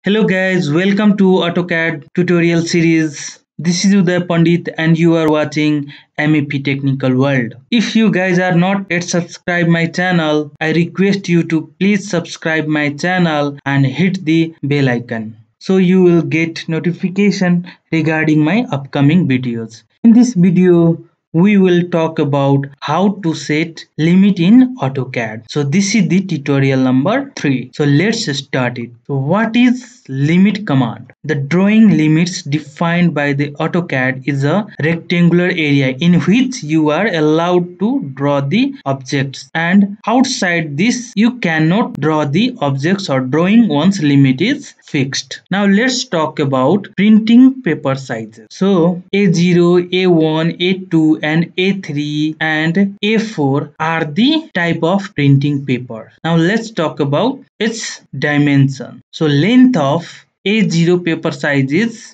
Hello guys, welcome to AutoCAD tutorial series. This is Uday Pandit and you are watching MEP Technical World. If you guys are not yet subscribed my channel, I request you to please subscribe my channel and hit the bell icon, so you will get notification regarding my upcoming videos. In this video, we will talk about how to set limit in AutoCAD. So this is the tutorial number 3. So let's start it. So what is limit command? The drawing limits defined by the AutoCAD is a rectangular area in which you are allowed to draw the objects, and outside this you cannot draw the objects or drawing once limit is fixed. Now let's talk about printing paper sizes. So A0, A1, A2 and A3 and A4 are the type of printing paper. Now let's talk about its dimension. So length of A0 paper size is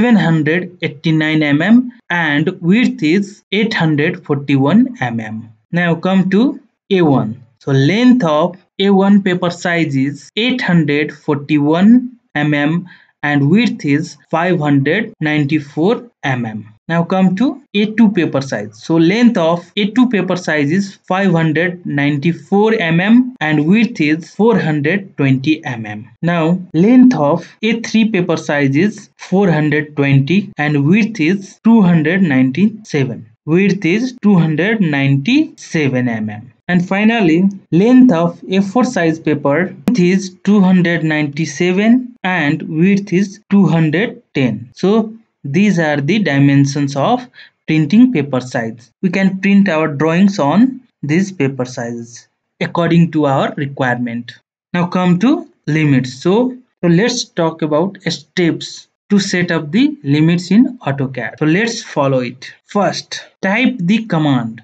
1189 mm and width is 841 mm. Now come to A1. So length of A1 paper size is 841 mm and width is 594 mm. Now come to A2 paper size. So length of A2 paper size is 594 mm and width is 420 mm. Now length of A3 paper size is 420 and width is 297. Width is 297 mm. And finally, length of A4 size paper is 297 and width is 210. So these are the dimensions of printing paper size. We can print our drawings on these paper sizes according to our requirement. Now come to limits. So let's talk about steps to set up the limits in AutoCAD. So let's follow it. First, type the command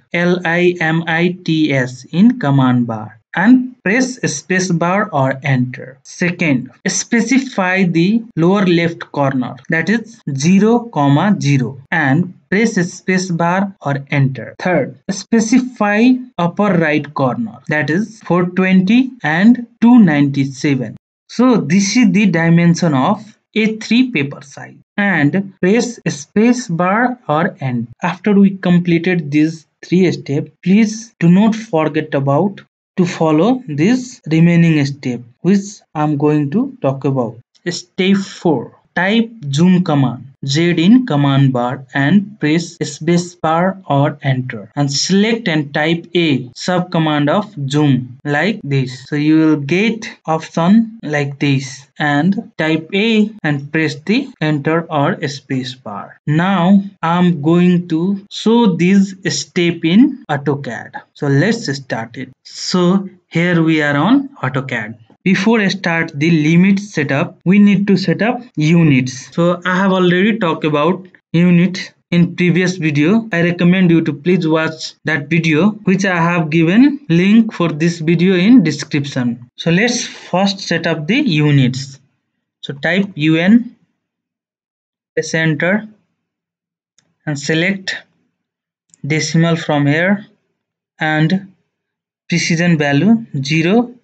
LIMITS in command bar and press spacebar or enter. Second, specify the lower left corner, that is 0, 0 and press spacebar or enter. Third, specify upper right corner, that is 420 and 297. So this is the dimension of A3 paper size, and press space bar or end. After we completed these 3 steps, please do not forget about to follow this remaining step which I am going to talk about. Step 4. Type zoom command Z in command bar and press space bar or enter and select and type A sub command of zoom like this. So you will get option like this and type A and press the enter or space bar. Now I'm going to show this step in AutoCAD. So let's start it. So here we are on AutoCAD. Before I start the limit setup, we need to set up units. So I have already talked about unit in previous video. I recommend you to please watch that video, which I have given link for this video in description. So let's first set up the units. So type UN, press enter and select decimal from here and precision value 0.0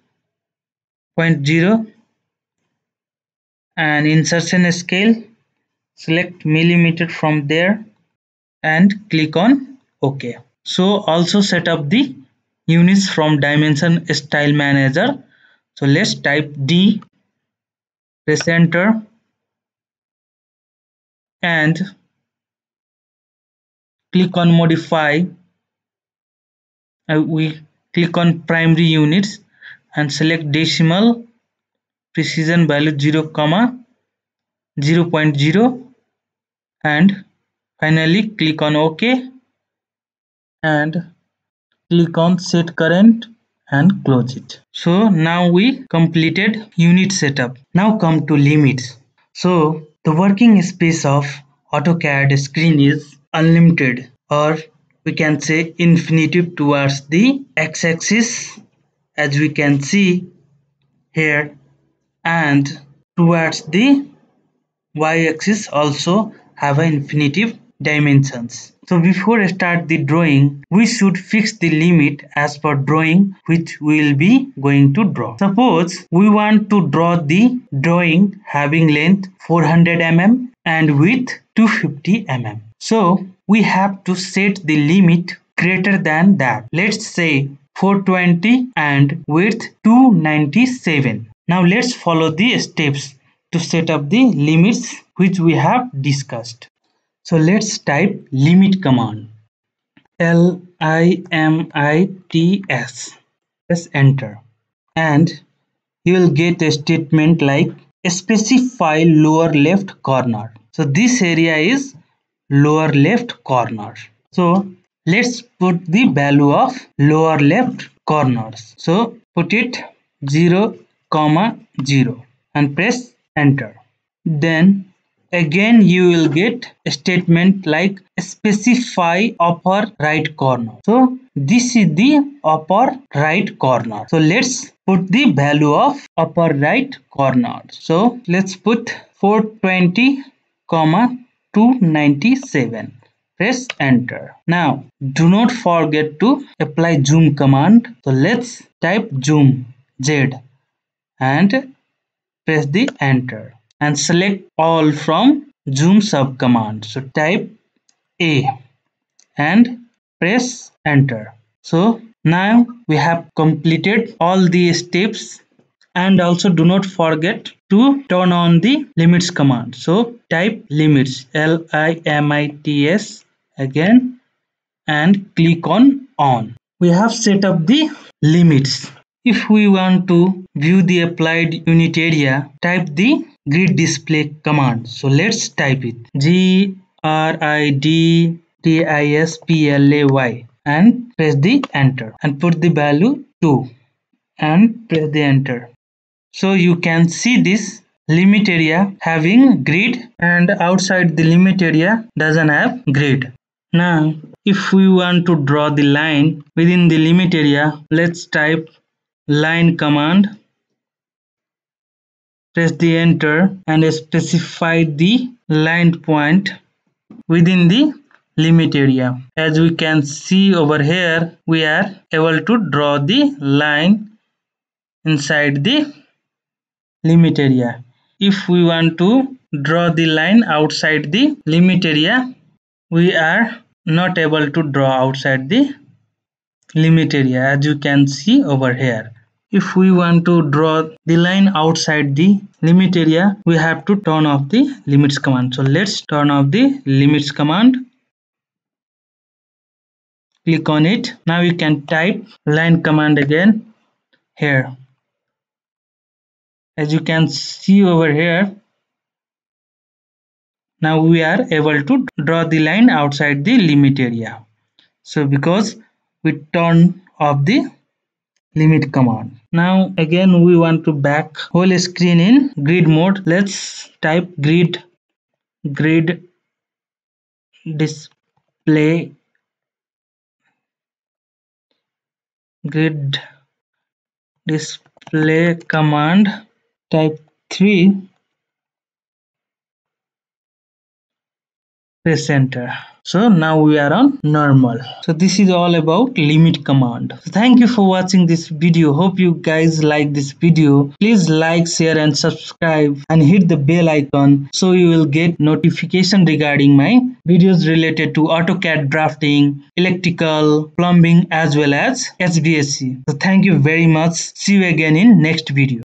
and insertion scale, select millimeter from there and click on OK. So also set up the units from dimension style manager. So let's type D, press enter and click on modify. We click on primary units and select decimal, precision value 0, 0.0 and finally click on OK and click on set current and close it. So now we completed unit setup. Now come to limits. So the working space of AutoCAD screen is unlimited, or we can say infinitive towards the x-axis, as we can see here, and towards the y-axis also have an infinitive dimensions. So before start the drawing, we should fix the limit as per drawing which we will be going to draw. Suppose we want to draw the drawing having length 400 mm and width 250 mm. So we have to set the limit greater than that. Let's say 420 and width 297. Now let's follow the steps to set up the limits which we have discussed. So let's type limit command. LIMITS. Press enter. And you will get a statement like specify lower left corner. So this area is lower left corner. So let's put the value of lower left corners. So put it 0, 0 and press enter. Then again you will get a statement like specify upper right corner. So this is the upper right corner. So let's put the value of upper right corner. So let's put 420, 297. Press enter. Now do not forget to apply zoom command. So let's type zoom Z and press the enter and select all from zoom sub command. So type A and press enter. So now we have completed all the steps, and also do not forget to turn on the limits command. So type limits LIMITS again and click on. We have set up the limits. If we want to view the applied unit area, type the grid display command. So let's type it GRID and press the enter and put the value 2 and press the enter. So you can see this limit area having grid and outside the limit area doesn't have grid. Now if we want to draw the line within the limit area, let's type line command, press the enter and specify the line point within the limit area. As we can see over here, we are able to draw the line inside the limit area. If we want to draw the line outside the limit area, we are not able to draw outside the limit area, as you can see over here. If we want to draw the line outside the limit area, we have to turn off the limits command. So let's turn off the limits command. Click on it. Now you can type line command again here. As you can see over here, now we are able to draw the line outside the limit area. So because we turn off the limit command. Now again we want to back whole screen in grid mode. Let's type grid display command, type 3, press enter. So now we are on normal. So this is all about limit command. So thank you for watching this video. Hope you guys like this video. Please like, share and subscribe and hit the bell icon so you will get notification regarding my videos related to AutoCAD drafting, electrical, plumbing as well as HVAC. So thank you very much. See you again in next video.